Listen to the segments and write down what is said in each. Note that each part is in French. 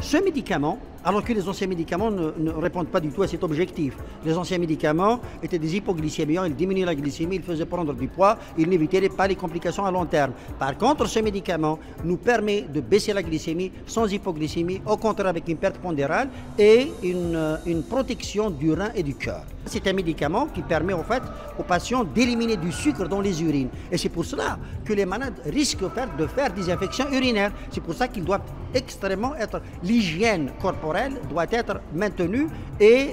ce médicament, alors que les anciens médicaments ne répondent pas du tout à cet objectif. Les anciens médicaments étaient des hypoglycémiants, ils diminuaient la glycémie, ils faisaient prendre du poids, ils n'évitaient pas les complications à long terme. Par contre, ce médicament nous permet de baisser la glycémie sans hypoglycémie, au contraire avec une perte pondérale et une protection du rein et du cœur. C'est un médicament qui permet en fait aux patients d'éliminer du sucre dans les urines. Et c'est pour cela que les malades risquent de faire des infections urinaires. C'est pour ça qu'ils doivent extrêmement être... L'hygiène corporelle doit être maintenue et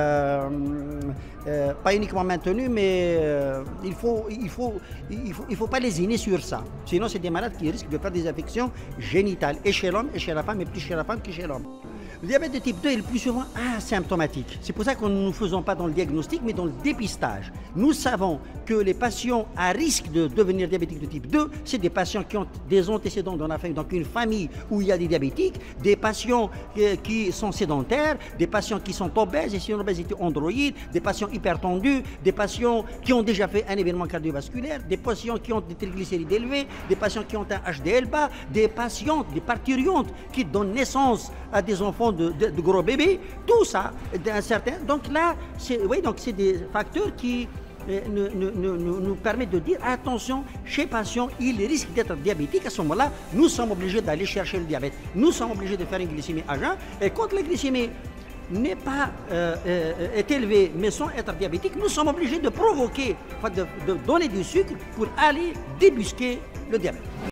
pas uniquement maintenue, mais il faut pas lésiner sur ça. Sinon, c'est des malades qui risquent de faire des infections génitales, et chez l'homme et chez la femme, et plus chez la femme que chez l'homme. Le diabète de type 2 est le plus souvent asymptomatique. C'est pour ça que nous ne faisons pas dans le diagnostic, mais dans le dépistage. Nous savons que les patients à risque de devenir diabétiques de type 2, c'est des patients qui ont des antécédents dans la famille, donc une famille où il y a des diabétiques, des patients qui sont sédentaires, des patients qui sont obèses et c'est une obésité androïde, des patients hypertendus, des patients qui ont déjà fait un événement cardiovasculaire, des patients qui ont des triglycérides élevés, des patients qui ont un HDL bas, des patients, des parturientes qui donnent naissance à des enfants de gros bébés, tout ça, d'un certain... Donc là, c'est des facteurs qui nous permettent de dire attention, chez patient, il risque d'être diabétique. À ce moment-là, nous sommes obligés d'aller chercher le diabète. Nous sommes obligés de faire une glycémie à jeun. Et quand la glycémie n'est pas est élevée, mais sans être diabétique, nous sommes obligés de provoquer, de donner du sucre pour aller débusquer le diabète.